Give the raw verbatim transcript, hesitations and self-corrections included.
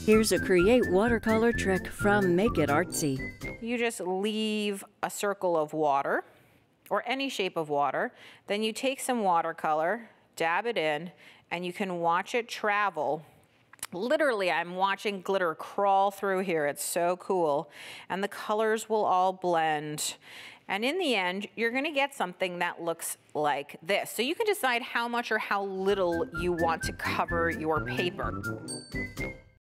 Here's a create watercolor trick from Make It Artsy. You just leave a circle of water, or any shape of water. Then you take some watercolor, dab it in, and you can watch it travel. Literally, I'm watching glitter crawl through here. It's so cool. And the colors will all blend. And in the end, you're gonna get something that looks like this. So you can decide how much or how little you want to cover your paper.